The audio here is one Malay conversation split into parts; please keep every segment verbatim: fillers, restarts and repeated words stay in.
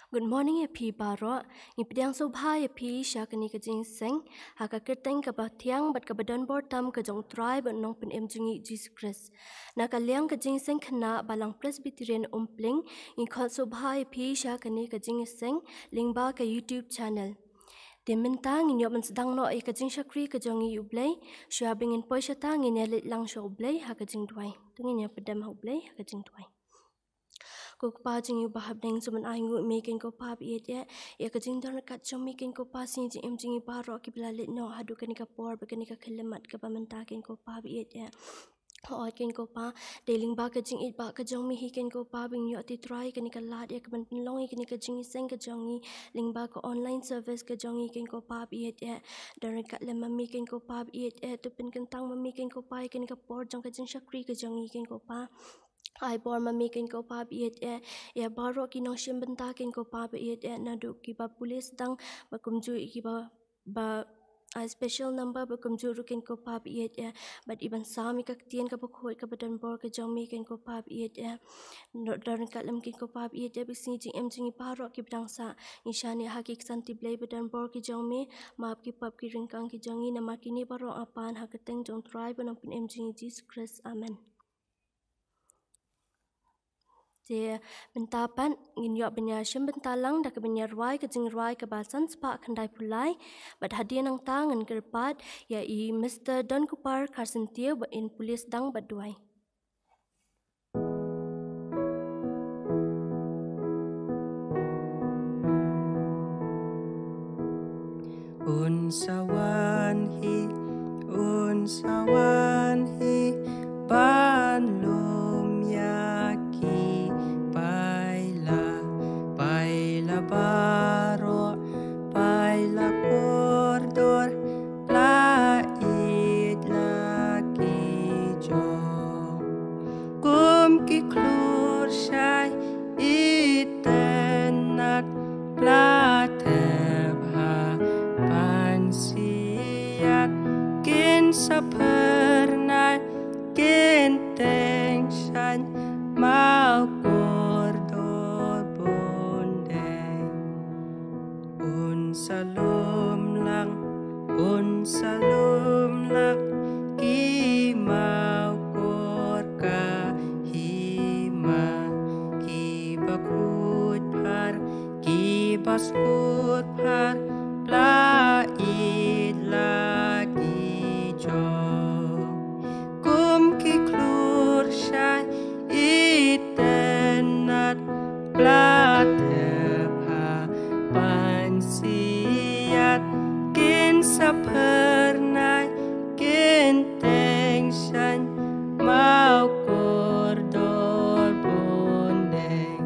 Good morning, Epi Baro. Ipidang sobha Epi syakani kajing seng. Haka kerteng kabatiang bat kabadon bortam kajong tribe nong pen emjungi Jesus Christ. Nakaliang kajing seng kena balang Presbyterian Umpling. Inkot sobha Epi syakani kajing seng lingba ke YouTube channel. Dimintang inyok man sedang no ay kajing syakri kajongi ublay. Syabing in poy syatang inyalit lang sya ublay hakajing duwai. Tungin ya pedam ha ublay hakajing duwai. Ko pa jing yu bahab deng suman aingu making ko pa bi ya ya ka jing dar kat jom making ko pa sin jing em jing pa ro ki blalit no hadu kan ka por ba kan ka khelemat ka pamenta ken ko pa bi ya o ken ko pa deling ba ka jing it ba ka jong mi hi ken ko pa bing yo ti try kan ka lat ya ka ban long kan ka jing seng ka jong ling ba ko online service ka jong ken ko pa bi ya dar kat le mami ken ko pa bi ya tu pen kan tang mami ken ko pa ken ka por jong ka jing shakri ka jong ken ko pa I bor mami ken ko pa biet e ya baro ki nong shim benta ken ko pa biet e na du ki ba pulis dang ba kumju ki ba ba a special number ba kumju ru ken ko pa biet e but iban sami ka tien ka bkhoi ka badan bor ka jong mi ken ko pa biet e no dar ka lam ken ko pa biet e bisi jing em jing pa ro ki bdang sa nishani hakik santi blai badan bor ki jong mi map ki pap ki ringkang ki jongi na makini baro apan hakateng jong tribe nong pen em jing Jesus Christ amen. Dia bentapan nginyok benya syem bentalang dak Jingrwai ke Jingrwai ke Basan sepak kendai Pule bat hadiah nang tangan kerpat ya i Mister Don Kupar Kharsyntiew ba in pulis Sdang bat Duwai. Unsawan hi unsawan hi ban lum yaki paila paila baro paila kordor la it laki jo kum ki klur shai itenat plateb ha pansiat kin sapernai kin tengshan mau kordor bondeng un salum lang un salum lang ki mau kor ka hima ki bakut par ki baskut par pla it lagi jo kum ki klur shai itenat platep ha pansiat kin sapernai kin tengshan mau kordor bondeng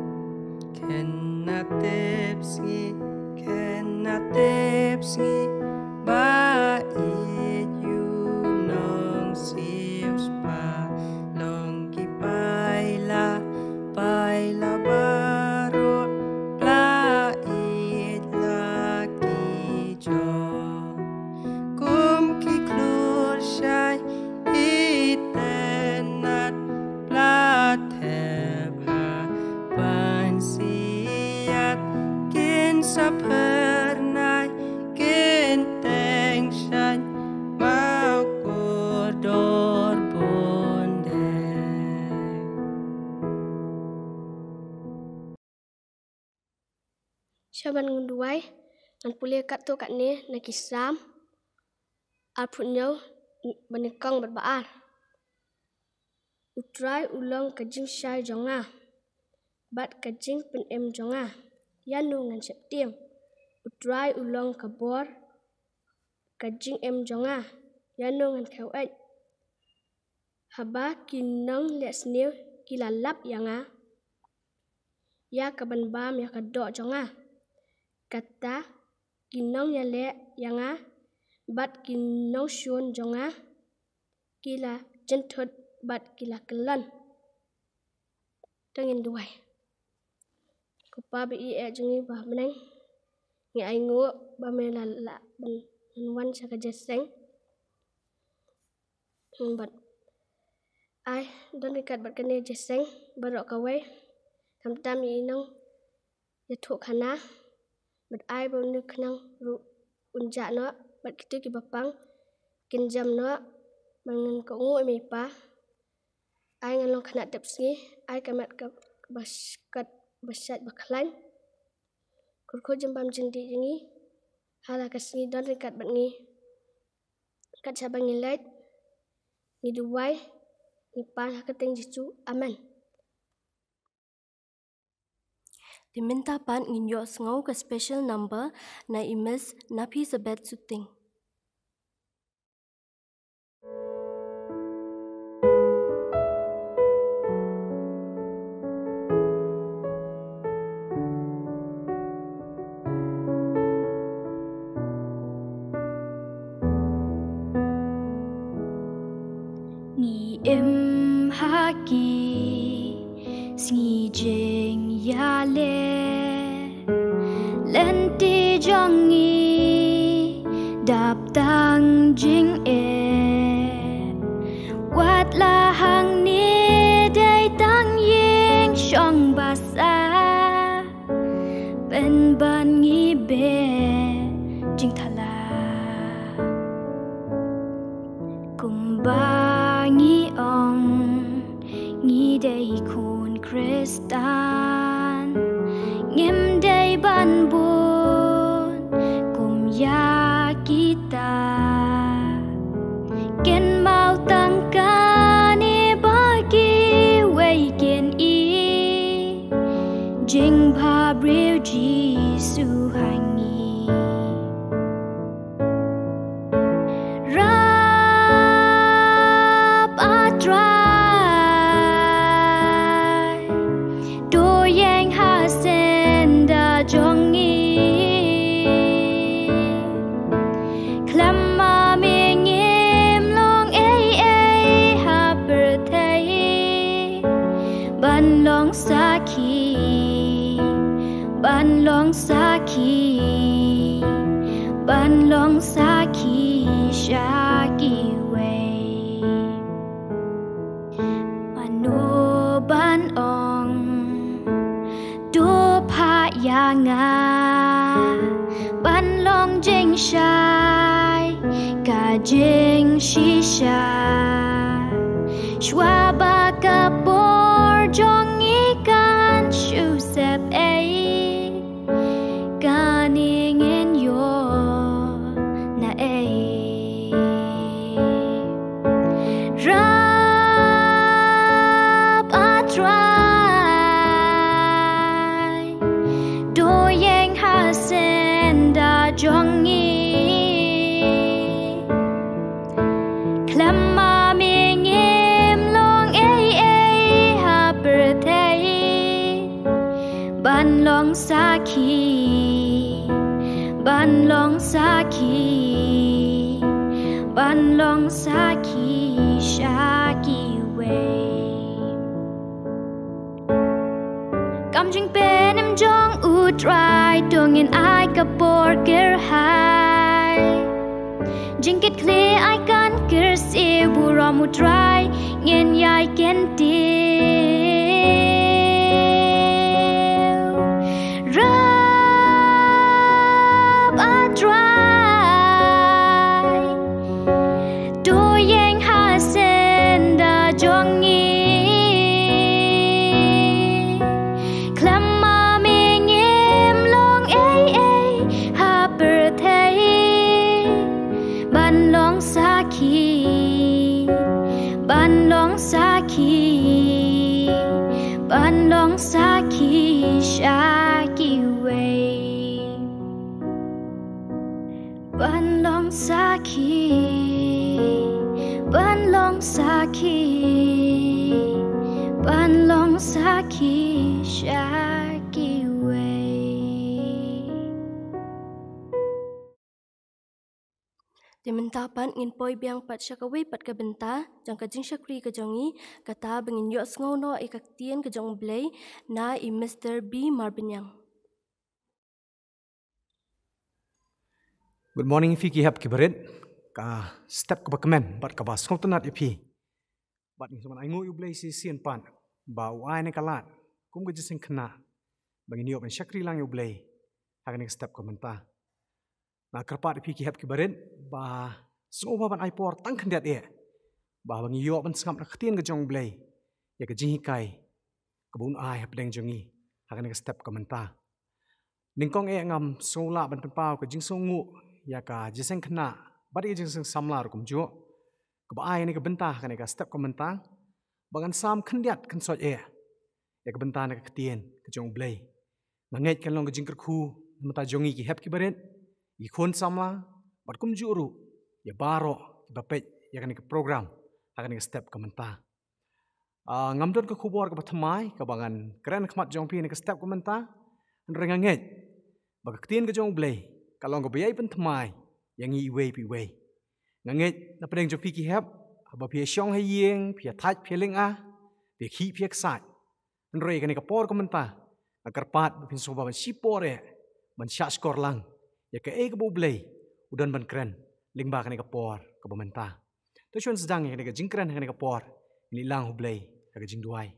ken natepsi ken natepsi ba it you nong sius pa long ki paila paila baro pla it laki jo kum ki klur shai itenat plateb ha pansiat kin sapernai kin tengshan mau kordor bondeng. Syaban ngunduai nan Pule kat tu kat ni nak Islam R Pyngrope benekang berbaar utrai ulang kajing syai jonga bat kajing pen em jonga yanu ngan septiang utrai ulang kabor kajing em jonga yanu ngan kawet haba kinang liat snew kilalap yanga ya kaban bam ya kadok jonga kata kinong ya le yanga bat kinong shun jonga kila jentot bat kila kelan tengin duai kupa bi e jungi bah meneng ngi aingu ba me la la ban wan sa ka jeseng bat ai don dekat bat kene jeseng barok kawai tam tam inong ya thuk khana bat ai bo nu khnang ru unja no bat kitu ki bapang kin jam no mangan ko ngu mi pa ai ngan long khana tap sngi ai kamat ka baskat basat baklan kur ko jam bam jing di jingi hala kasni don rekat bat ngi kat sabang ngi lait ngi Duwai ngi pan hakateng jicu aman. Diminta pan nginyo sngau ke special number na imes napi sebet Suting. Ni em haki sngi jing ya le lenti jongi dap tang jing e wat la hang ni dai tang ying shong basa ben ban ngi be jing thala kumba ngi ong ngi dei kun kristan ngem dei ban bun kum ya kita ken mau tang ka ni bagi wei ken i jing ba breu jisu hangi ban long saki ban long saki shaki way mano ban ong do pa yanga ban long jing shai ka jing shisha shwa ba ka bor jong ikan shu sep a ganing in your na a rap a try do yang hasen da jong i klamma ming im long a a ha birthday ban long saki ban long saki ban long saki shaki way kam jing pen em jong u try dong in ai ka por ger hai jing kit kle ai kan ger se bu ram u try ngin yai ken ti ban long saki shaki way ban long saki ban long saki ban long saki shaki way Dimentapan ngin poi biang pat syakawi pat ke benta jang ka jing syakri ke jongi kata bengin yo sngo no ikak tien ke jong blay na i Mister B Marbaniang. Good morning Fiki hap kibarit ka step ka bakmen bat ka bas ngok tanat ipi bat ni saman aingu yu blay si sien pan ba wai ne kalat kum ge jising khna bagi niyo pen syakri lang yo blay hakan ka step komenta na kerpat pi ki hep ki barin ba so ba ban ai por tang khandiat e ba bang yo ban skam na khtien ga jong blay ya ka jing kai kabun ai hep deng jongi hakan ka step komenta ningkong e ngam so la ban pen pau ka jing so ngu ya ka jiseng khna ba di jing seng samla kum jo ka ba ai ni ka benta hakan ka step komenta bagan sam khandiat kan sot e ya ka benta na ka khtien ka jong blay nganget kan long ka jing kerkhu mata jongi ki hep ki barin i khon samla bat kum juru ya baro ki bapet ya kan program akan ka step komenta a ngamdon ka khubor ka pathamai ka bangan kren khmat jong pi ni ka step komenta renganget ba ka tien ka jong blay ka long ka bayai pen thamai yang i we pi we nganget na pedeng jong pi ki hep ba pi shong hai yeng pi thach pi ling a pi khi pi ksat rei kan ka por komenta agar pat pin so ba ban sipore ban sha skor lang ya ka e ka bu blay udan ban kren ling ba kan ka por ka bomenta to chon Sdang kan ka jingkren kan ka por ni lang hu blay ka Jingrwai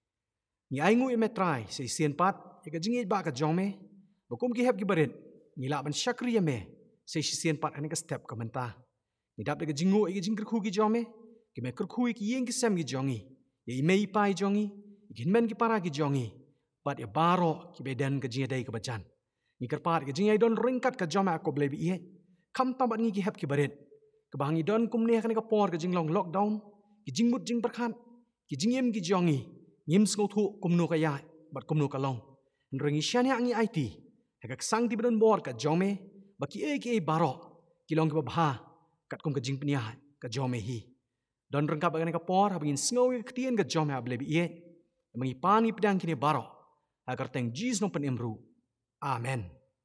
ni ai ngu e metrai se sien pat ya ka jingi ba ka jome bakum ki hep ki barit ni la ban shakri ya me se sien pat kan ka step komenta ni dap ka jingu e ka jingkr khu ki jome ki me kr khu ki yeng ki sem ki jongi ya i mei pai jongi ki men ki para ki jongi pat ya baro ki bedan ka jinga dai ka bajan ni kerpat ka jingai don ringkat ka joma ko blay bi e kam tambat ngi ki hep ki barit ka bangi don kum ne kan ka por ka jinglong lockdown ki jingmut jing perkhan ki jingem ki jongi ngim sngo thu kum no ka ya bat kum no ka long ringi shania ngi it ka sang ti bedon bor ka jome ba ki e ki e baro ki long ki ba kat kum ka jing pnia ka jome hi don rengkap kan ka por ha bingin sngo ki ktien ka jome ha blay bi e mangi pani pedang kini baro agar teng jis no pen imru amen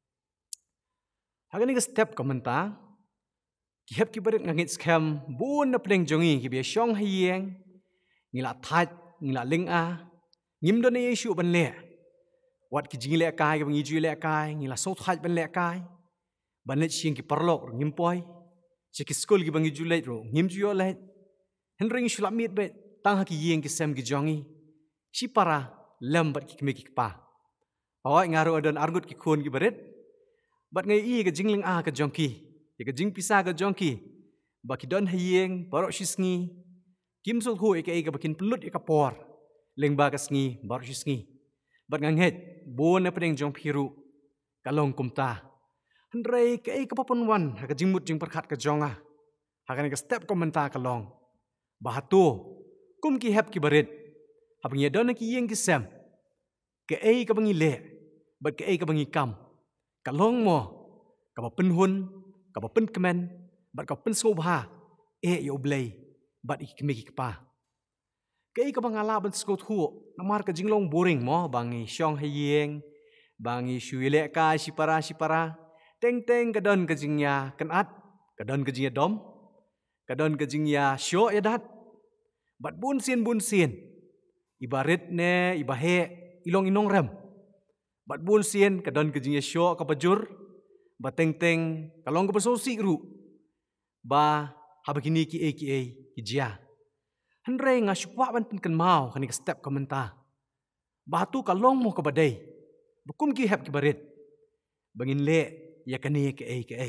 hagan ka step komenta ki hep ki barit ngangit scam bun na pedeng jongi ki be shong hieng ngila thach ngila ling a ngim don ne yesu ban le wat ki jing le kai ki bangi ju le kai ngila so thach ban le kai ban le chieng ki parlok ngim poi che ki skol ki bangi ju le ro ngim ju yo le hen ring shula mit be tang ha ki yeng ki sem ki jongi si para lambat ki kme ki pa awai ngaru adon argut ki khon ki barit bat ngai i ka jingling a ka jongki ya ka jing pisa ka jongki ba ki don hieng baro shisngi kim sul hu e ka e ka bakin pelut e ka por leng ba ka sngi baro shisngi bat nganget bon na pedeng jong phiru kalong kumta handrei ka e ka papon wan ha ka jingmut jing perkhat ka jonga ha ka ka step komenta kalong ba hatu kum ki hep ki barit ha bang ya don ki yeng ki sem ka e ka bangi le bat ka e ka bangi kam kalong mo ka ba pen hun ka ba pen kemen bat ka pen so bha e yo blay bat ik me ki pa ka e ka bang ala ban sko thu namar ka jinglong boring mo bangi shong hayeng bangi shuile ka sipara sipara teng teng ka don ka jingya kan at ka don ka jingya dom ka don ka jingya sho ya dat bat bun sien bun sien ibarit ne ibahe ilong inong rem bat bun sien ka don ka jingya sho ka pajur ba teng teng kalong ka basosi ru ba habagini ki e ki e ki jia hanrei nga shukwa ban pen kan mau kani ka step komenta ba tu kalong mo ka badai bukum ki hep ki barit bangin le ya kani ki e ki e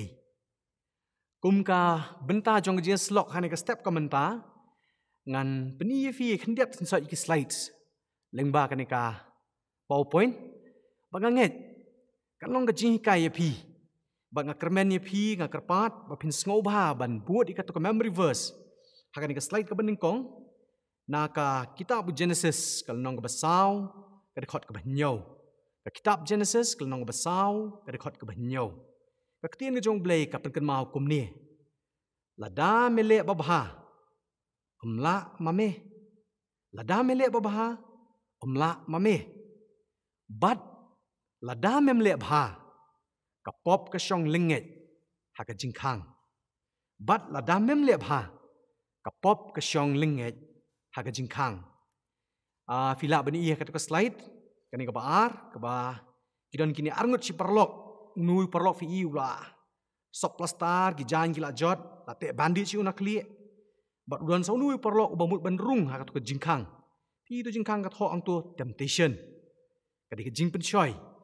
kum ka benta jong jia slok kani ka step komenta ngan peni fi khandiat sa ki slides lengba kani ka PowerPoint baganget kalong ka jing kai pi bang kermen ye pi nga kerpat ba pin sngo ba ban buat ikat to memory verse hakan ka slide ka baning kong na ka kitab Genesis kal nong ka basaw ka khot ka banyo ka kitab Genesis kal nong ka basaw ka khot ka banyo ka ktien ka jong blay ka pen kan mau kum ni lada mele babha umla mame lada mele babha umla mame bat lada memle bha ka pop ka shong linget ha ka jingkhang bat la dam mem le bha ka pop ka shong linget ha ka jingkhang a fila bani ia ka to slide kani ka baar ka ba kidon kini arngut si perlok nui perlok fi iula sok plastar ki jan ki la jot la te bandit si una kli bat udon sau nui perlok ubamut bandrung ha ka to jingkhang pi to jingkhang ka tho ang to temptation kadi ka jing pen choi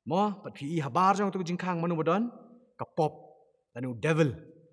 Mo pat pi habar jong tu jingkang manu badon kapop tanu devil.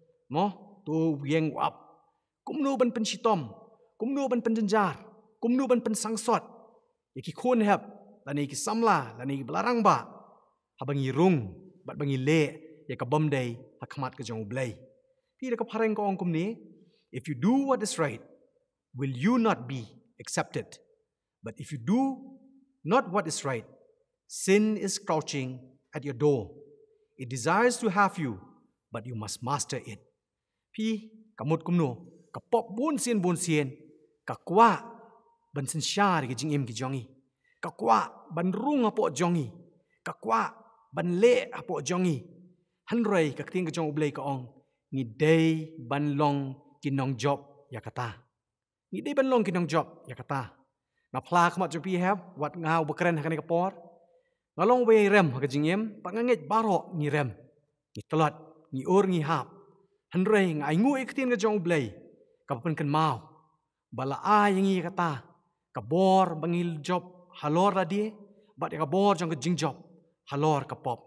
Mo tu yeng wap. Kumnu ban pensitom, kumnu ban penjenjar, kumnu ban pensangsot. Yaki khun hep lani ki samla lani ki belarang ba. Habangi rung bat bangi le ya ka bom day hakamat ke jong blay. Pi de ka pareng ko ong kumni, if you do what is right, will you not be accepted? But if you do not what is right, sin is crouching at your door. It desires to have you, but you must master it. Pi kamut kumno, kapop bun sien bun sien, kakwa ban sin syar ke jing im ki jongi. Kakwa ban rung apo jongi. Kakwa ban le apo jongi. Hanrei ka ting ke jong ublay ka ong. Ni day ban long kinong job yakata. Ni day ban long kinong job yakata. Na pla kamat jong pi have wat ngau bekeren hakani kapor. Ngalong way rem ha jing im pangangit baro ni rem. Ni telot ni ur ni hap. Hanrei ngai ngu iktin ke jong ublay. Kapan kan mau. Bala a yang i kata. Kabor bangil job halor ladi. Bat ya kabor jong ke jing job halor kapop.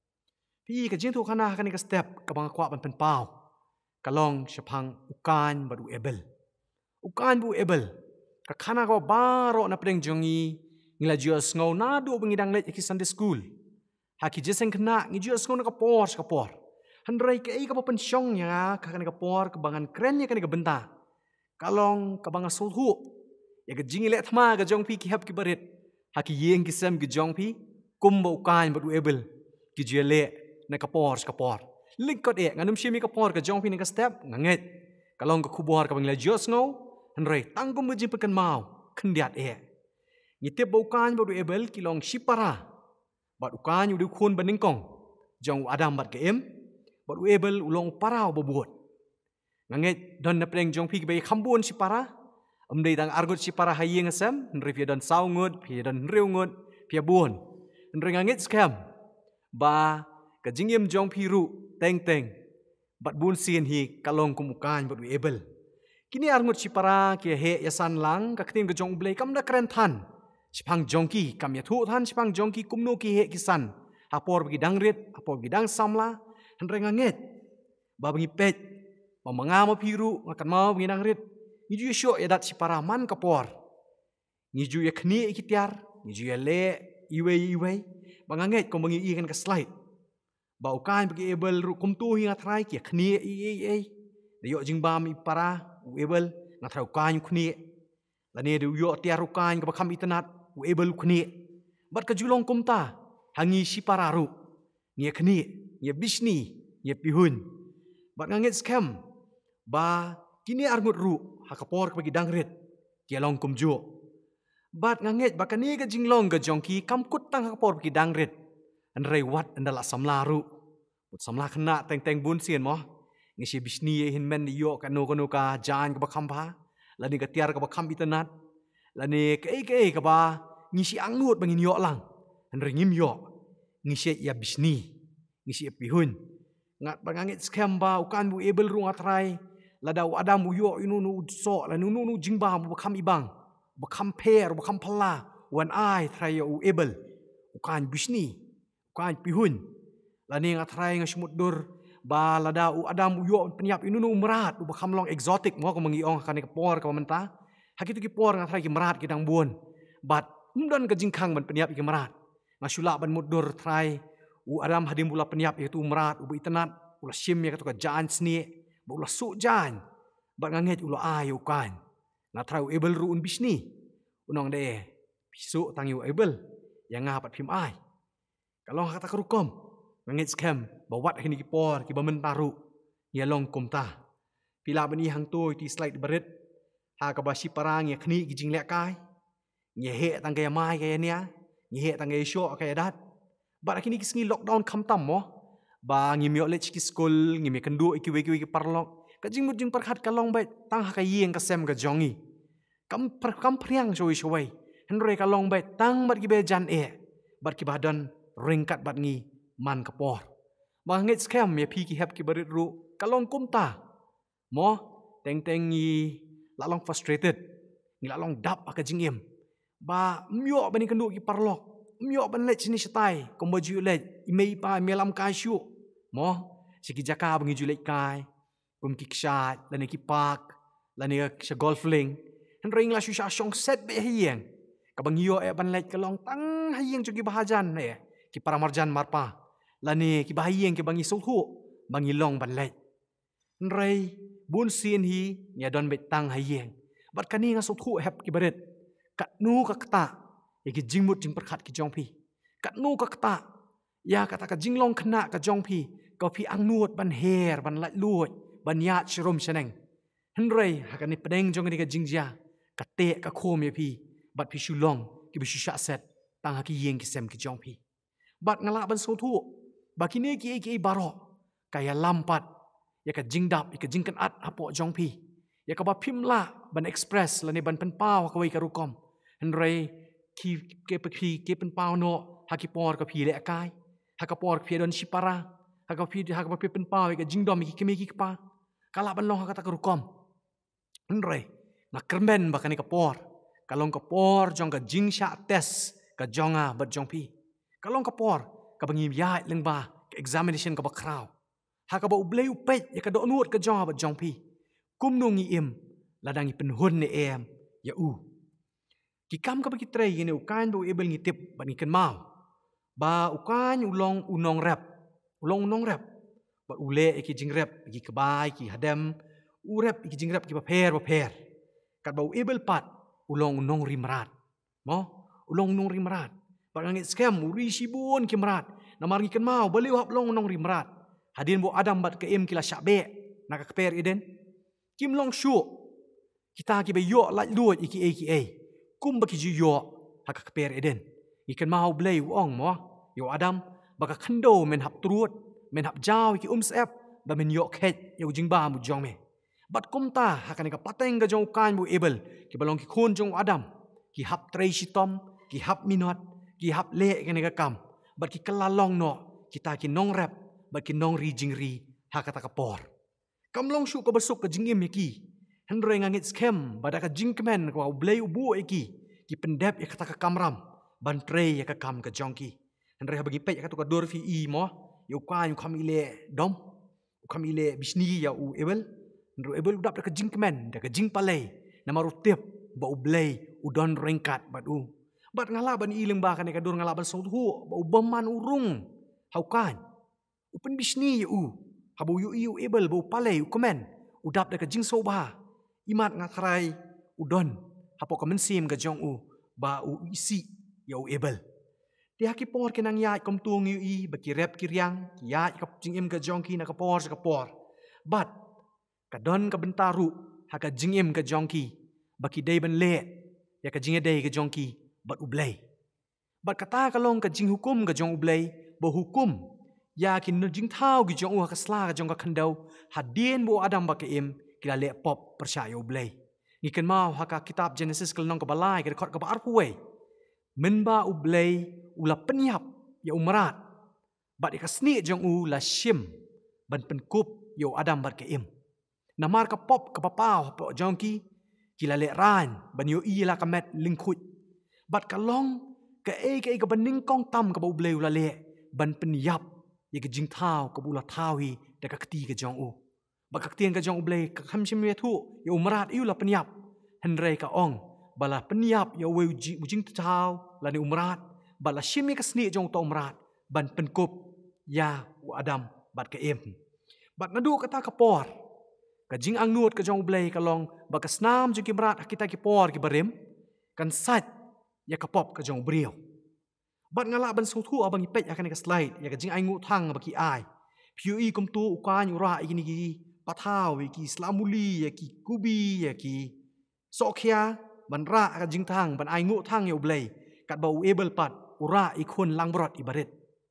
Pi ka jing tu kana hakani ka step ka bang kwa ban pen pau. Kalong syapang ukan badu ebel. Ukan bu ebel. Ka kana ko baro na pedeng jongi ngila jios ngau na do bangidang let ki Sunday school. Haki jeseng kena ngi jios ngau na kapor kapor. Handrai ke ai ka pen syong ya ka kana kapor ka bangan kren ya kana ka benta. Kalong ka bang sulhu. Ya ka jingi let ma ka jong pi ki hap ki barit. Haki yeng ki sem ki jong pi kum ba ukan badu ebel. Ki jele na kapor kapor. Lingkot e nganum syemi kapor ka jong pi ni ka step nganget. Kalong ka kubor ka bangila jios ngau. Hanrei tangkum mujim pekan mau kendiat e. Ngitip baukan badu ebel kilong sipara. Bat ukan udu kun bandingkong. Jong adam bat ke em. Badu ebel ulong parau babuot. Nganget don na preng jong pi ke bayi kambun sipara. Amdai tang argut sipara hayeng asem. Hanrei pia don saungut, pia don riungut, pia buon. Hanrei nganget skam. Ba kajingim jong pi ru teng teng. Bat bun sien hi kalong kumukan badu ebel. Kini arngut sipara kia he yasan lang kaktin ke jong blay kam da keren than. Sipang jongki kam ya thu than sipang jongki kumno ki he kisan. Apor bagi dangrit, apor bagi dang samla. Hanreng nganget. Babangi pet. Mamangama piru ngakan mau bagi dangrit. Ngiju ya syok ya dat sipara man kapor. Ngiju ya kni ikitiar. Ngiju ya le iwe iwe. Banganget kong bangi ikan ke slide. Baukan bagi ebel ru kumtu hinga trai kia kni iye iye. Dayok jingbam ipara. Uebel ngatrau kan kuni lane de yo tiaru kan ka bakam itanat uebel kuni bat ka julong kumta hangi sipararu ngia kni ngia bisni ngia pihun bat nganget scam ba kini arngut ru hakapor ka bagi dangret kialong kumjo bat nganget bakani ka jinglong ka jongki kamkut tang hakapor bagi dangret anrei wat andala samlaru mut samla kena teng teng bun sien mo ngisi bisni hin men yo kanu kanu ka jan ka bakam ba lani ka tiar ka bakam itanat lani ke ke ka ba ngisi angnut bangin yo lang hanringim yo ngisi ya bisni ngisi pihun ngat bangangit scam ba ukan bu able ru ngatrai ladau adam bu yo inu nu so la nu nu jingba bu bakam ibang bakam per bakam pala wan ai trai yo able ukan bisni ukan pihun lani ngatrai ngasmut dur ba lada u adam u yo penyap inu nu merat u bakam long exotic mo ko mangiong kan ke por ka menta hakitu ki por ngatrai ki merat ki dang buon bat umdon ka jingkang ban penyap ki merat ngasula ban mudur trai u adam hadim bula penyap itu merat u itenat ula sim ya ka jan sni ba ula su jan bat nganget ula ayu kan ngatrai u able ru un bisni unong de pisu tangi u able yang ngapat pim ai kalau kata kerukom ngangit scam bawat hini ki por ki bamentaru ya long kumta pila bani hang tu ti slide berit ha ka basi parang ya khni ki jinglek kai nye he tang kaya mai kaya nia nye he tang kaya syo kaya dat ba kini ki sngi lockdown kham tam mo ba ngi mi olech ki school ngi mi kendu iki we ki parlok ka jing mut jing parkhat ka long bai tang ha ka yeng ka sem ka jongi kam par kam priang shoi shoi henre ka long bai tang bat ki be jan e bat ki badan ringkat bat ngi man kapor. Mangit scam ya pi ki hep ki barit ru kalong kumta. Mo teng teng ngi lalong frustrated. Ngi lalong dap aka jingim. Ba myo bani kendu ki parlok. myo ban let sini setai kom baju let imei pa melam kai syu mo siki jaka bangi julek kai kum ki kshat lani ki park lani ka golf ling han ring la shu sha shong set be hieng ka bangi yo e ban let ka long tang hieng chu ki bahajan ne ki paramarjan marpa lani ki bahieng ki bangi sul hu bangi long ban let rei bun sin hi nya don bet tang hieng bat kani nga sul hu hep ki baret kat nu ka kta ki jingmut jing perkhat ki jongpi kat nu ka kta ya kata ka jinglong khna ka jongpi ka pi angnuot ban her ban lat luot ban ya chrom cheneng henrei hakani pedeng jong ni ka jingjia ka te ka khom ye pi bat pi shulong ki bi sha set tang ha ki yeng ki sem ki jongpi bat ngala ban so thu bakine ki ki baro kaya lampat ya ka jingdap ya ka jingkan at apo jongpi ya ka ba phimla ban express lani ban pen paw ka wei ka rukom henrei ki ke pe ke pen pau no haki por ka phi le kai haka por phi don sipara haka phi haka pa pen pau ka jingdom ki kemi ki pa kala ban long haka ta rukom nrei na kermen ba kani ka por kalong ka por jong ka jingsha test ka jonga bat jong phi kalong ka por ka bangi ya leng ba ka examination ka ba kraw haka ba ublei upet ya ka do nuot ka jonga bat jong phi kum no ngi im ladang i pen hun ne em ya u ki kam ka bagi tray ni ukan ba able ngitip ba ni kan mau ba ukan ulong unong rap ulong unong rap ba ule ki jingrep ki kebai ki hadam u rap ki jingrep ki ba pher ba pher kat ba able pat ulong unong rimrat mo ulong unong rimrat ba ngit scam uri sibun ki mrat namar ngi kan mau ba liu hap long unong rimrat hadin bo adam bat ke em kila syabe nak ka per iden kim long shu kita ki ba yo lat luot iki iki ai kum baki ju yo haka per eden ikan mau blay wong mo yo adam baka khando men hap truot men hap jaw ki ums ep ba men yo khet yo jingba mu jong me bat kum ta haka ni ka pateng ga jong kan bu able ki balong ki khon jong adam ki hap trei shitom ki hap minot ki hap le ka ni ka kam bat ki kalalong no kita ki nong rap bat ki nong ri jingri haka ta ka por kam long shu ka basuk ka jingim ki henrei ngangit scam bada ka jingkemen ko blay ubu iki ki pendep ya kata ka kamram ban trei ya ka kam ka jongki henrei bagi pe ya ka to ka dor fi i mo yu kwa yu kam ile dom kam ile bisni ya u ebel henrei ebel udap da ka jingkemen da ka jing palai na maru tip ba u blay udon rengkat bat u bat ngala ban i leng ba ka ne ka dor ngala ban so hu ba u baman urung haukan upen bisni ya u habu yu yu ebel ba u palai u komen udap da ka jing so ba imat ngakrai udon hapo ka mensim ka jong u ba u isi ya u ebel ti haki por kenang ya kom tuang yu i ba ki rep ki riang ki ya ka jing em ka jong ki na ka por ka por bat ka don ka bentaru ha ka jing em ka jong ki ba ki dei ban le ya ka jing dei ka jong ki bat u blai bat kata ka long ka jing hukum ka jong u blai ba hukum ya ki no jing thau ki jong u ka sla ka jong ka khandau hadien bo adam ba ka em kila le pop percaya ublay ni kan mau haka kitab Genesis kelong ke balai ke kot ke arpuai menba ublay ula penyap ya umrat bat ka sni jong u la shim ban penkup yo adam bat ke im namar ka pop ke papau po jongki kila le ran ban yo i la ka met lingkhut bat ka long ka e ka e ka baning kong tam ka ublay ula le ban penyap ya ke jing thau ka bula thawi da ka kti ka jong u bakak tiang ka jong ublay ka khamsim ye thu yo umrat iu la penyap henrei ka ong bala penyap yo we ujing tau la ni umrat bala shim ye ka sni jong to umrat ban penkup ya u adam bat ka em bat nadu kata ka por ka jing angnut ka jong ublay ka long baka snam jong ki mrat kita ki por ki barem kan sat ya ka pop ka jong brio bat ngala ban so thu abang ipet ya kan ka slide ya ka jing aingu thang ba ki ai piu i kum tu ukan ura igini gi patau ki slamuli ya ki kubi ya ki sokhia ban ra ka jing thang ban ai ngu thang yo blai kat ba u able pat ura i khun langbrot ibaret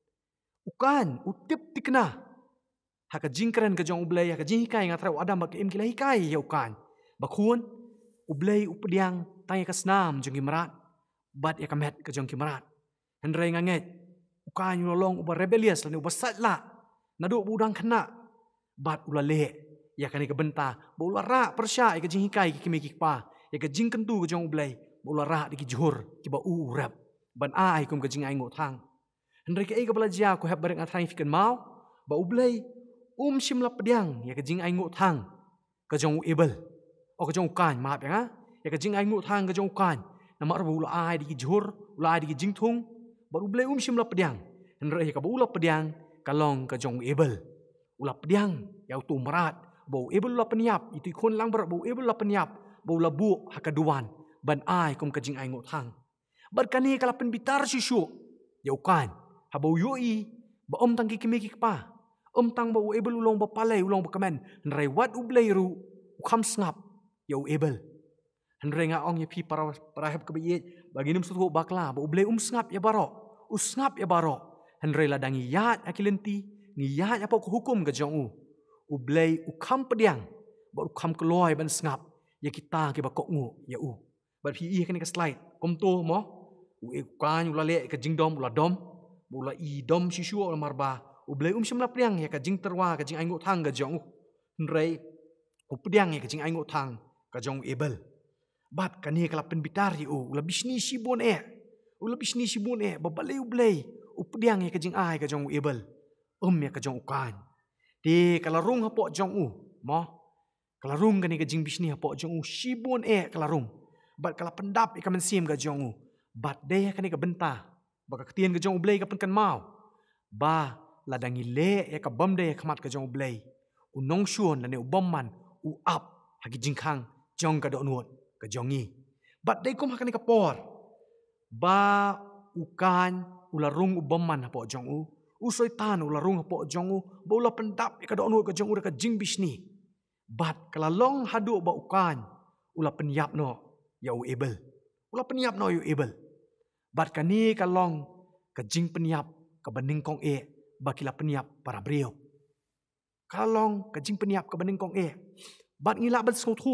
ukan utip tikna ha ka jing kren ka jong blai ka jing kai nga thau adam ba em ki lai kai ya ukan ba khun u blai u pediang tai ka snam jong imrat bat ya ka met ka jong kimrat henrei nga nget ukan yo long u ba rebellious la u ba satla nadu budang khna bat ula le ya kani ka benta ba ula ra persya ya ka jing hikai ki kimi ki pa ya ka jing kentu ka jong ublai ba ula ra di ki johor ki ba u rap ban ai kum ka jing ai ngot hang Henry ke ai ka belajar ku heb bareng atrang fikan mau ba ublei um sim la pediang ya ka jing ai ngot hang ka jong ebel o ka jong kan maaf ya ya ka jing ai ngot hang ka jong kan nama ru la ai di jur la ai di jing thung ba ublei um sim la pediang Henry ka ba ula pediang kalong ka jong ebel ula pediang ya tu marat bau ebel la peniap itu kon lang ber bau ebel la peniap bau la bu hakaduan ban ai kum ka jing ai ngot hang Barkani kala penbitar susu ya ukan habau yoi ba om tang kikimiki pa om tang ba ebel ulong ba palai ulong ba kamen nrai wat ublei ru kham snap ya ebel nrai nga ong ya pi para para heb ka biye bagi nim sutu bakla ba ublei um snap ya baro usnap ya baro nrai ladangi yat akilenti ni yat apa ko hukum ga jong u ublei u kham pediang ba u kham kloi ban snap ya kita ke ba kok ngu ya u ba pi i kan ka slide kom to mo u e kan ula le ka jingdom ula dom ula i dom sisu ula marba ublei um simla priang ya ka jing terwa ka jing aingo thang ga jong nrei u priang ya ka jing aingo thang ka jong ebel bat kani kala pen bitar u ula bisni sibon e ula bisni sibon e ba balei ublei u priang ya ka jing ai ka jong ebel um ya ka jong kan de kala rung hapo jong u mo kala rung kani ka jing bisni hapo jong u sibon e kala rung bat kala pendap ikamen sim ga jong u bat de kani ka benta baka ketien ke jong ublei ka penkan mau ba ladangi le ya ka bom de khamat ka jong ublei u nong shuon la ne u bom man u up hagi jingkhang jong ka do nuot ka jongi bat de kum hakani ka por ba u kan ula rung u bom man hapo jong u u soitan ula rung hapo jong u ba ula pendap ka do nuot ka jong u ka jing bisni bat kala long hadu ba u kan ula penyap no ya u ebel ula penyap no yu ebel bat kani kalong ka jing peniap ka bening kong e bakila peniap para brio kalong ka jing peniap ka bening kong e bat ngila ban so thu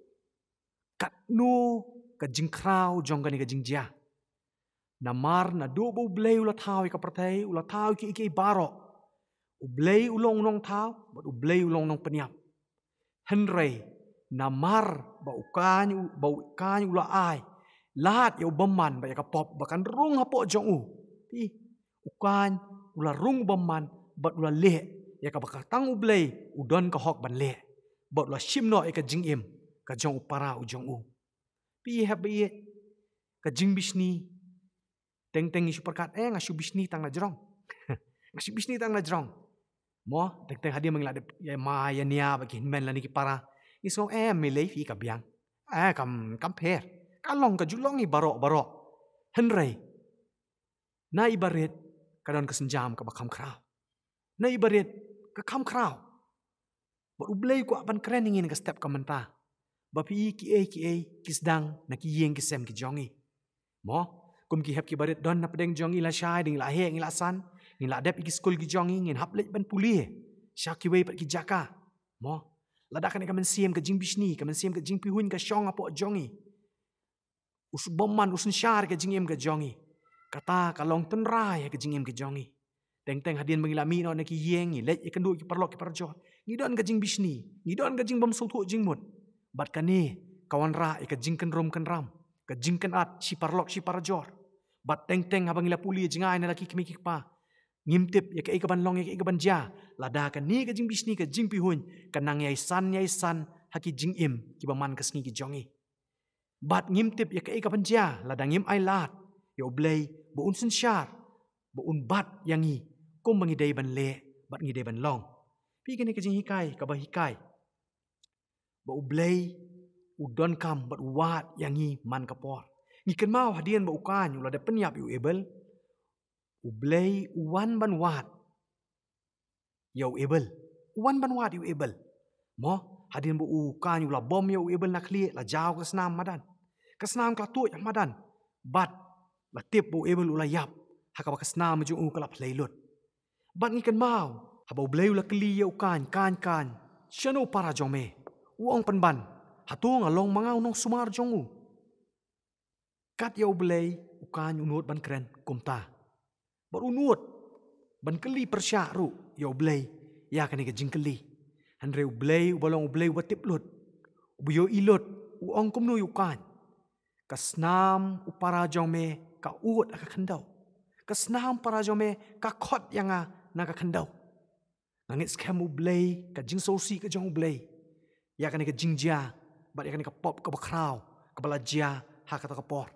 kat nu ka jing krau jong kani ka jing ja namar na do bo blei ula thau ka pratai ula thau ki ki baro u blei ulong nong thau bat u blei ulong nong peniap henrei namar ba ukan ba ukan ula ai lahat ya ubaman ba ya kapop bakan rung hapo jong u pi ukan ula rung ubaman bat ula le ya ka bakatang ublei udon ka hok ban le bat ula shimno e ka jing im ka jong upara u jong u pi habi ka jing bisni teng teng isu perkat eh ngasu bisni tang na jrong ngasu bisni tang na jrong mo teng teng hadia mangla ya ma ya nia bagi men la ni ki para isong eh melei fi ka biang eh kam kam per kalong ka julong i barok barok henrei na ibaret kadon kesenjam ka bakam krau na ibaret ka kam krau ba ublei ku aban kren ingin ka step ka menta ba pi ki e ki e ki Sdang na ki yeng ki sem ki jongi mo kum ki hep ki baret don na pedeng jongi la shai ding la he ngila san ngin la dep ki skul ki jongi ngin hap lek ban Pule syak ki wei pat ki jaka mo la dak ka men sim ka jing bisni ka men sim ka jing pihun ka shong apo jongi us bomman usun syar ke jingim ke jongi kata kalong tenra ya ke jingim ke jongi teng teng hadin mengila mi no na ki yengi let ya kendu ki perlok ki perjo ngidon ke jing bisni ngidon ke jing bom sutu jing mut bat kani kawan ra ya ke jing ken rom ken ram ke jing ken at si perlok si parjor bat teng teng abang ila Pule jingai na laki kimi ki pa ngimtip ya ke e ban long ya ke e ban ja lada ke ni ke jing bisni ke jing pihun kenang yai san yai san haki jing im ki baman ke sngi ki jongi bat ngimtip ya ke ka penja ladang ngim ai lat ya ublei bo un sun syar bo un bat yangi kum bangi dei ban le bat ngi dei ban long pi kene ke jing hikai ka ba hikai bo ublei udon kam bat wat yangi man ka por ngi ken mau hadian bo ukan ula de penyap yu ebel ublei uwan ban wat ya ebel uwan ban wat yu ebel mo hadian bo ukan ula bom ya ebel nak li la jaw ke senam madan Kesnam kala tuak yang madan. Bat la tip bu ebel ula yap. Haka ba kesnam ju u kala playlut. Bat ngikan mau. Habau bleu la keli ya ukan kan kan. Shano para jome. Uong penban. Hatu ngalong mangau nong sumar jongu. Kat ya ublei ukan unut ban keren kumta. Bat unut ban keli persyak ru ya ublei ya kani ke jing keli. Andre ublei ubalong ublei watip lut. Ubuyo ilut uong kumnu ukan. Kasnam upara jome ka ut ka kandau. Ka snam para jome ka khot yanga na ka kandau. Ngangit skam ublay ka jing sosi ka jong ublay. Ya ka ni ka jingja, bat ya ka ni ka pop ka bakraw, ka balajia ha ka ta ka por.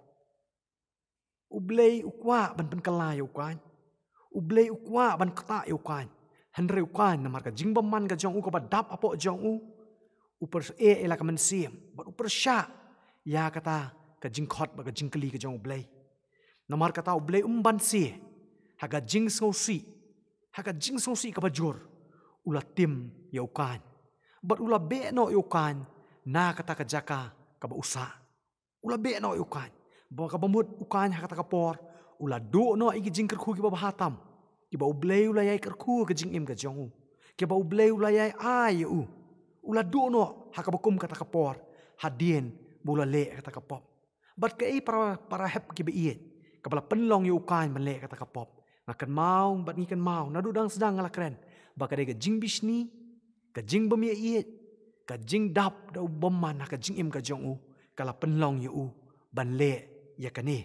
Ublay ukwa ban ban kalay ukwan. Ublay ukwa ban kata ukwan. Henry ukwan na marka jing baman ka jong u ka badap apo jong u. Upar e ela ka mensim, bat upar sya ya kata ka jing khot ba ka jing kali ka jong ublay. Namar kata ublay umban si, haga jing sosi, haga jing sosi ka bajur, ula tim ya ukan. Bat ula be no ukan, na kata ka jaka ka ba usa. Ula be no ukan, ba ka bamut ukan ha kata ka por, ula do no iki jing kerku ki ba bahatam. Ki ba ublay ula yai kerku ka jing im ka jong u. Ki ba ublay ula yai ai u. Ula do no ha ka bakum kata ka por, hadien bula le kata ka pop. Bat ka i para para hep ki ba iet. Kapala penlong yu ukan mele kata ka pop. Ngakan mau, bat ngikan mau. Nadu dang sedang ngala keren. Baka ka jing bisni, ka jing bamia iet, ka jing dap da ubaman ka jing im ka jong u. Kala penlong yu u, ban le ya kane.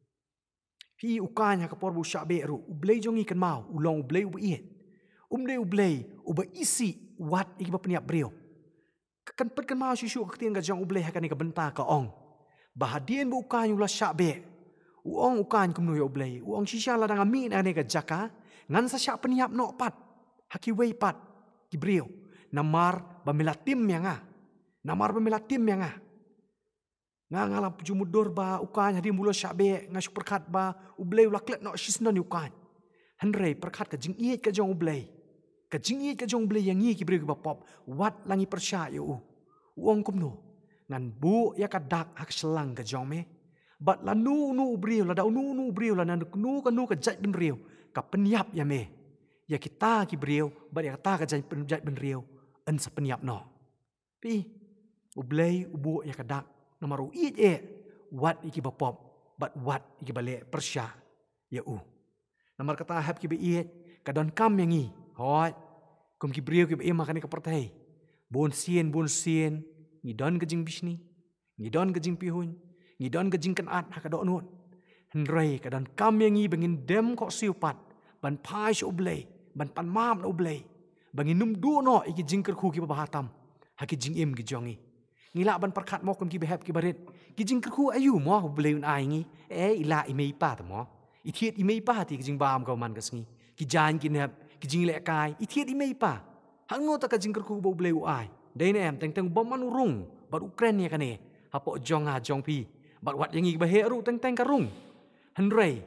Hi ukan ha ka por bu syabe ru. Ublay jong ikan mau, ulong ublay uba iet. Umday ublay, uba isi wat iki ba peniap brio. Kan pet kan mau syusyu ka tiang ka jong ublay ha ka ni ka benta ka ong. Bahadien bu ukan yu la syabe. Uong ukan kumnu ya ublay. Uong shisha la dang amin ane ka jaka. Ngan sa syak peniap no pat. Haki wei pat. Kibriyo. Namar bamilatim yang nga. Namar bamilatim yang nga. Nga ngalam pujumudur ba. Ukan hadim bulo syabe. Nga syuk perkat ba. Ublay ulaklet no shisnan ukan. Henry perkat ka jing iit ka jong ublay. Ka jing iit ka jong ublay yang ngi kibriyo ki bapop. Wat langi persya ya u. Uong kumnu. Ngan bu ya ka dak hak selang ka jong me. Bat la nu nu brio la da nu nu brio la nan nu ka nu ka jat ben rio ka penyap ya me ya kita ki brio bat ya ta ka jat ben jat ben rio en sa penyap no pi ublay ubu ya ka dak namaru i e wat iki bapop bat wat iki bale persya ya u namar kata hab ki be i ka don kam yang i hot kum ki brio ki be makan ka pertai bon sien bon sien ni don ka jing bisni ni don ka jing pihun ni don ka jingkan at ha ka do nun henrei ka don kam yang i bangin dem ko siupat ban pai so ublay ban pan mam no ublay bangin num du no iki jingker khu ki bahatam ha ki jing im ki jongi ngila ban perkat mo kum ki behap ki barit ki jingker khu ayu mo ublay un ai ngi e ila i mei pa ta mo i thiet i mei pa ti ki jing bam ka man ka sngi ki jan ki nep ki jing le kai i thiet i mei pa hango ta ka jingker khu bo ublay u ai dei ne em teng teng bom man rung bat ukren ya ka ne ha po jong ha jong pi bat wat yang i ba he ru teng teng karung henrei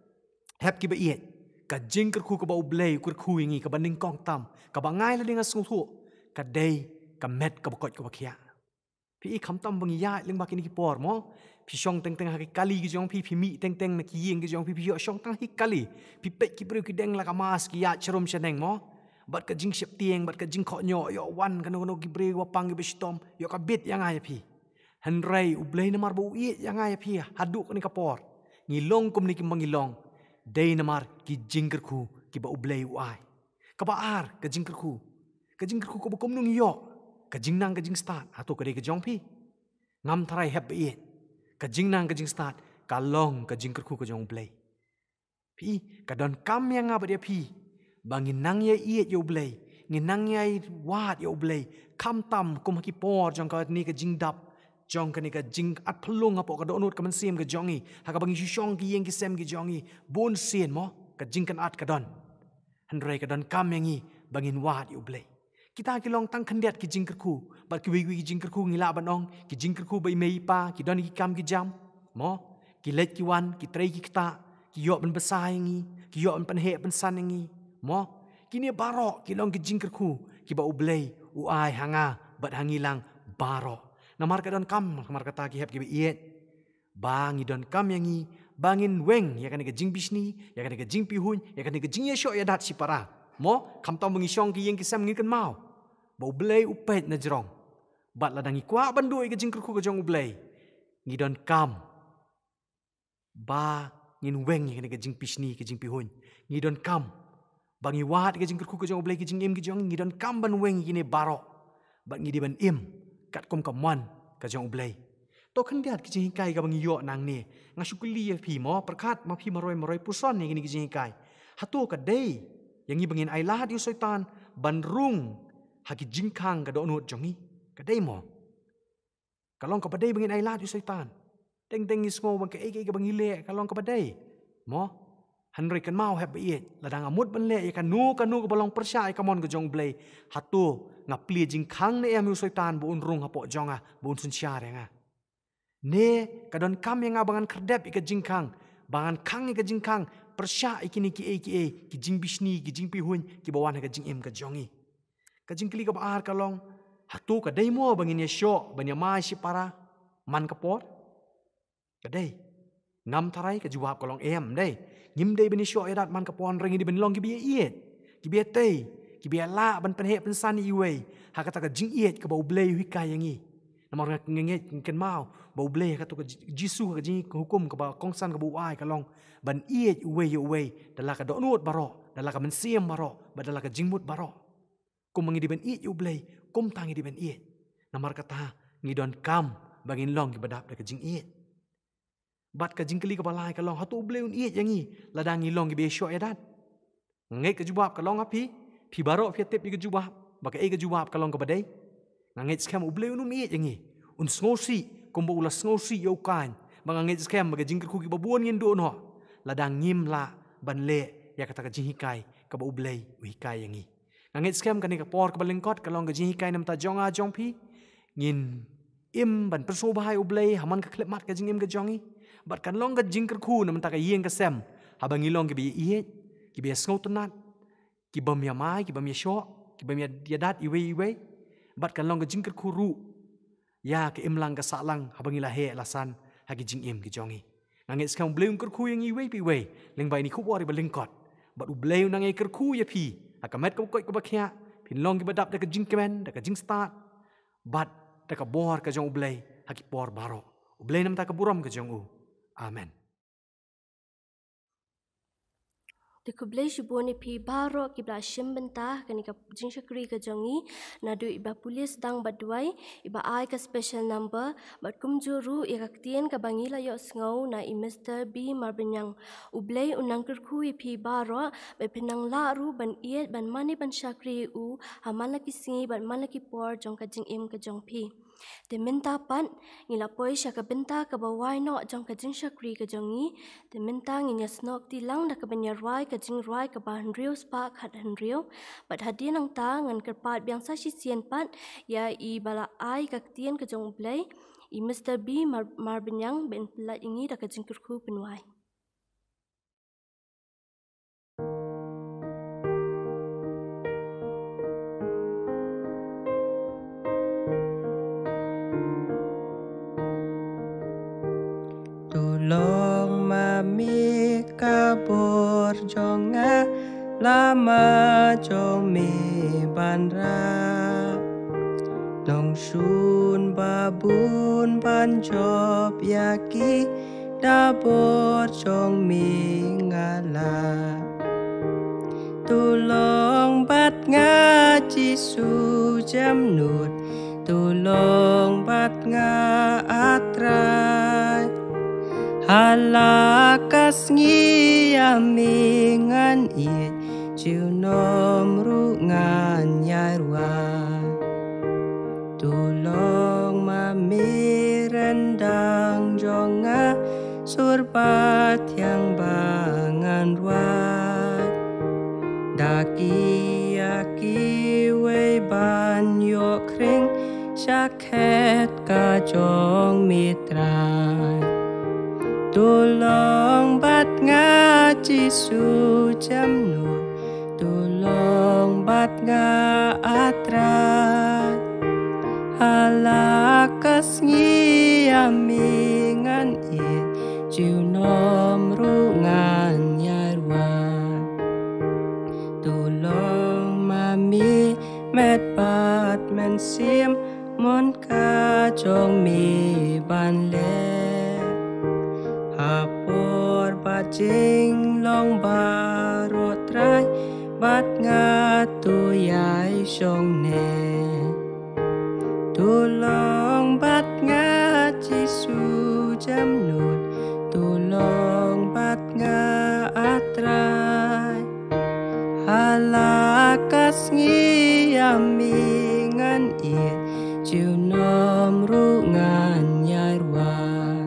hep ki ba iet ka jing ker khu ka ba ublay kur khu ingi ka banding kong tam ka ba ngai la ding asung thu ka dei ka met ka ba kot ka ba khia pi i kham tam bang ya ling ba ki ni ki por mo pi shong teng teng ha ki kali ki jong pi pi mi teng teng na ki yeng ki jong pi pi yo shong tang hi kali pi pet ki bru ki deng la ka mas ki ya chrom sheneng mo bat ka jing shep tieng bat ka jing kho nyo yo wan ka no no ki bre wa pang ki bestom yo ka bit yang ai pi henrei ublay namar bu i yang ai pi haduk ni kapor ngilong kum ni ki mangilong dei namar ki jingker khu ki ba ublay u ai ka ba ar ka jingker khu ka jingker khu ko ba kum nung yo ka jingnang ka jing start ato ka dei ka jong pi ngam tharai hep i ka jingnang ka jing start ka long ka jingker khu ka jong ublay pi ka don kam yang nga ba dia pi bangin nang ye i yo ublay nginang ye wat yo ublay kam tam kum ki por jong ka ni ka jing dap jong ka ni ka jing at pelung apo ka do nut ka man sim ka jongi ha ka bangi shong ki yeng ki sem ki jongi bon sien mo ka jing kan at ka don henrei ka don kam yangi bangin wat yu blay kita ki long tang khandiat ki jing ker khu bat ki wi wi ki jing ker khu ngila banong ki jing ker khu bai mei pa ki don ki kam ki jam mo ki let ki wan ki trei ki kta ki yo ben besai ngi ki yo ben he ben san ngi mo kini baro ki long ki jing ker khu ki ba ublay u ai hanga bat hangilang baro namar ka don kam namar kata ki hep ki iet bangi don kam yangi bangin weng ya kan ka jing bisni ya kan ka jing pihun ya kan ka jing ye sho ya dat si para mo kam tom bangi shong ki yeng ki sam ngi kan mau ba ublay upet na jrong bat la dangi kwa bandoi ka jing ku ka jong ublay ngi don kam ba ngin weng ya kan ka jing pisni ka jing pihun ngi don kam bangi wat ka jing ku ka jong ublay ki jing im ki jong ngi don kam ban weng ki ne baro bat ngi di ban im kat kom kaman ka jong ublay to kan dia ki jing kai ka bang yo nang ni ngasukuli phi mo perkat ma phi maroi maroi puson ni ki jing kai hatu ka dei yang i bangin ai lahat yu syaitan ban rung haki jingkang ka do nut jongi ka dei mo kalong ka badai bangin ai lahat yu syaitan teng teng is ngo bang ka ek ek bang ile kalong ka badai mo hanrei kan mau heb ye ladang amut ban le kan nu kan nu ka balong persya ka mon ka jong blei hatu ngapli jingkang ne am yu syaitan bu un rung hapo jonga bu un sun sya renga ne kadon kam yang abangan kerdep ika jingkang bangan kang ika jingkang persya ikini ki e ki e ki jing bisni ki jing pihun ki bawan ka jing em ka jongi ka jing kli ka baar kalong hatu ka dei mo bangin ya syo ban ya mai si para man ka pot ka dei ngam tarai ka jawab kalong em dei ngim dei ben syo edat man ka pon ring di ben long ki bi iet ki bi tei ki bi la ban pen he pen san i wei ha kata ka jing iet ka bau blei hui ka yang i namor ngenget ken mau bau blei ka to ka jisu ka jing hukum ka ba kongsan ka bu ai ka long ban iet wei yo wei dala ka do nut baro dala ka men siem baro badala ka jingmut baro kum mangi di ben iet yo blei kum tangi di ben iet namar kata ngidon kam bangin long ki badap ka jing iet bat ka jing kli ka balai ka long hatu blei un iet yang i ladang i long ki be syo edat ngai ka jubab ka long api pi baro pi tep ka jubab baka e ka jubab ka long ka badai ngai skam u blei un iet yang i un sngosi kum bo ula sngosi yo kan bang ngai skam baga jing ku ki babuon ngin do no ladang ngim la ban le ya kata ka jing hikai ka ba u blei u hikai yang i ngai skam ka ni ka por ka balengkot ka long ka jing hikai nam ta jonga jong pi ngin im ban perso bahai u blei haman ka klep mat ka jing im ka jongi bat kan long ka jing ku nam ta ka yeng ka sem habang ilong ki bi iet ki bi sngot tunat ki bam ya mai ki bam ya syo ki bam ya yadat iwe iwe bat kan long ka jing ku ru ya ke im lang ka sa lang habang ila he lasan hagi jing im ki jongi nangit skam bleu ker ku yang iwe pi we leng bai ni ku wari balingkot bat u bleu nang e ker ku ya pi akamet ko ko ba khya pin long ki badap da ka jing kemen da ka jing start bat da ka bor ka jong u blei haki por baro u blei nam ta ka buram ka jong u amen de kublai shiboni pi baro ki bla shim benta kani ka jing shakri ka jongi na du iba pulis dang badwai iba ai ka special number bat kum juru ikaktien ka bangila yo ngau na i Mister B Marbaniang ublei unang kerku i pi baro be pinang la ru ban iet ban mani ban shakri u hamala ki singi ban mala ki por jong ka jing im ka jong pi de minta pan ngila poi sha ka benta ka ba wai no jong ka jing shakri ka jongi de minta nginya snok ti lang da ka banya rwai ka jingrwai ka ba hanriu spa khat hanriu bat hadi nang ta ngan ker pat biang sa shi sien pat ya i bala ai ka tien ka jong blai i Mister B Marbaniang ben pla ingi da ka jing kurku penwai Long mami kabor jonga lama jong mi banra nong sun babun ban job yaki dabor jong mi ngala tulong bat ngaji su jam nut tulong bat nga atrai halakas ngiyamingan it chiu nom ru ngan yarwa tulong mami rendang jonga surpat yang bangan ruat daki yaki wei ban yo kring syaket ka jong mitrai tulong bat ngaji su jam nur tulong bat nga atrat halakas ngiyamingan it jiu nom rungan yarwa tulong mami met bat men sim mon ka jong mi ban le apor bajing long barot trai bat ngatu yai shong ne tulong bat ngaji su jamnut tulong bat nga atray halakas ngiyamingan it junom rungan yarwa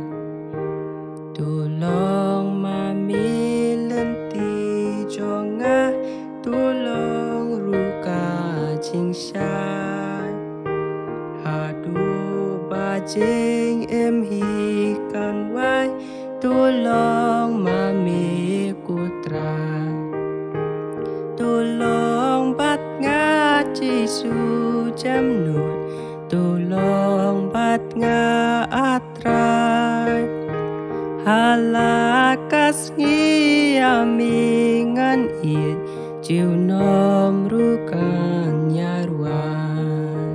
tulong mamilenti jonga tulong ruka cingsai hadu bajing em hi kan wai tulong mami kutra tulong bat nga jisu jamnut tulong bat nga atrai halakas ngiyamingan it jiunom rukan yarwan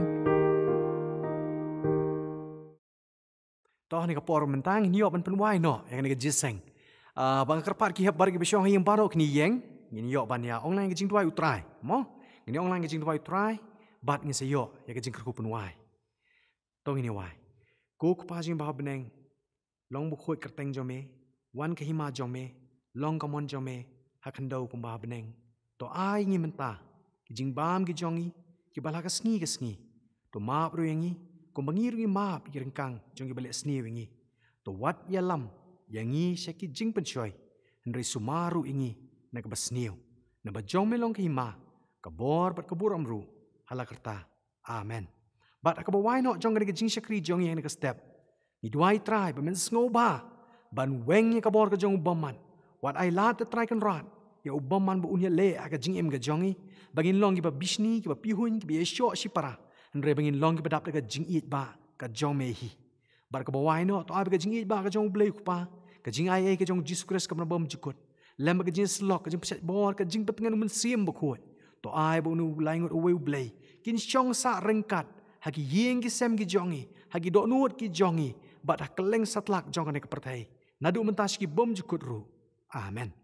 toh ni kapor mentang ni op pen wai no yang ni jiseng ah bang kerpat ki hab bar ki besyong yang baro kni yeng ni yo ban ya online ki jing duai utrai mo ni online ki jing duai utrai bat ngi se yo ya ki jing kerku pen wai tong ni wai ko ku pa jing ba beneng long bu khoi kerteng jome wan ke hima jome long kamon jome hakandau kum ba beneng to ai ngi menta ki jing bam ki jongi ki bala ka sngi ka sngi to ma pro yangi ko bangir ngi ma pi rengkang jongi balik sni wingi to wat yalam yangi syaki jing penchoy henry sumaru ingi na ka basniu na ba jome long ki ma ka bor bat ka bur amru halakerta amen bat ka ba why not jong ka jing syakri jongi yang ka step ni duai try ba men sngoba ban weng ka bor ka jong baman wat ai lat ta try kan rat ya ubaman bu unya le aga jing em ga jongi bangin long ki ba bisni ki ba pihun ki ba syo si para andre bangin long ki ba dap ga jing it ba ka jong me hi bar ka ba wai no to ab ga jing it ba ka jong blei ku pa ka jing ai ai ka jong Jesus Christ ka bom jikut lem ka jing slok ka jing pset bor ka jing petengan mun sim ba khot to ai bu nu laingot uwe blei kin chong sa rengkat hagi yeng ki sem ki jongi hagi do nuot ki jongi bat keleng satlak jong ka ne ka pertai nadu mentas ki bom jikut ru amen